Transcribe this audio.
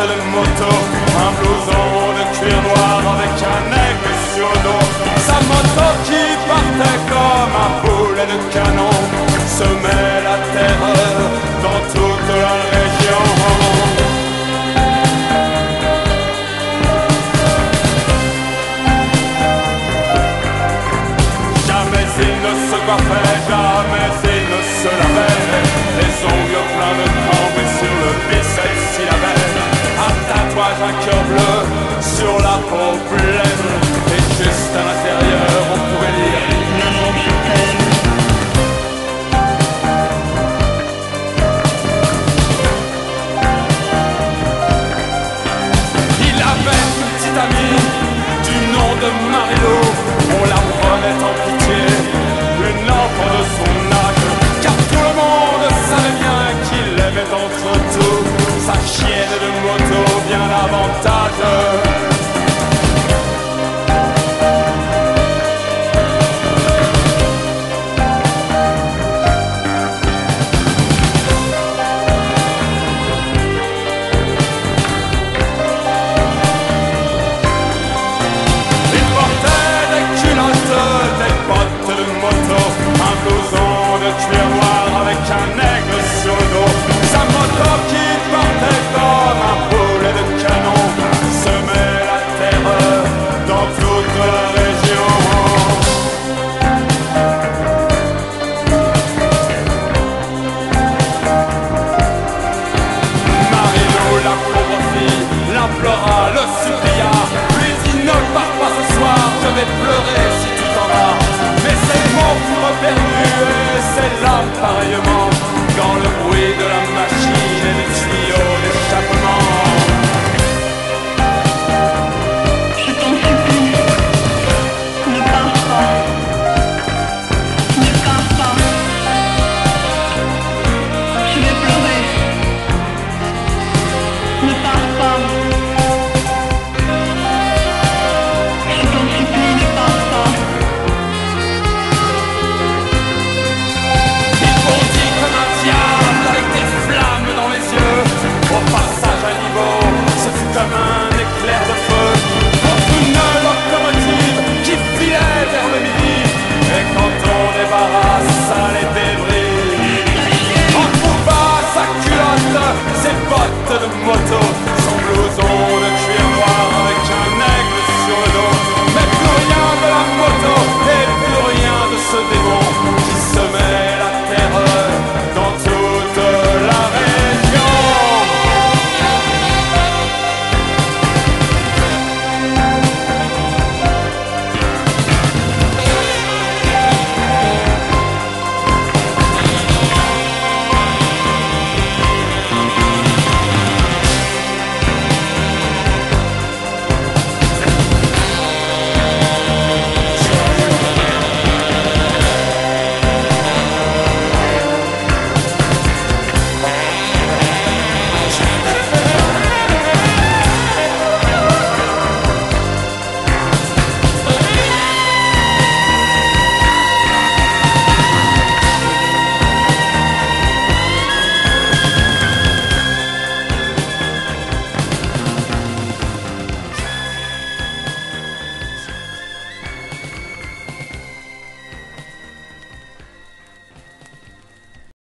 de moto, un blouson de cuir noir avec un aigle sur le dos. Sa moto qui partait comme un boulet de canon semait la terreur dans toute la région. Jamais il ne se coiffait, jamais il ne se lavait, les ongles pleins de crampes et sur le biceps il avait un tatouage, un cœur bleu sur la peau pleine, et juste à l'intérieur on pouvait lire l'amour qui peine. Il avait une petite amie du nom de Marilou, on la prenait en pitié, une enfant de son âge, car tout le monde savait bien qu'il aimait entre tout sa chienne de moto bien davantage.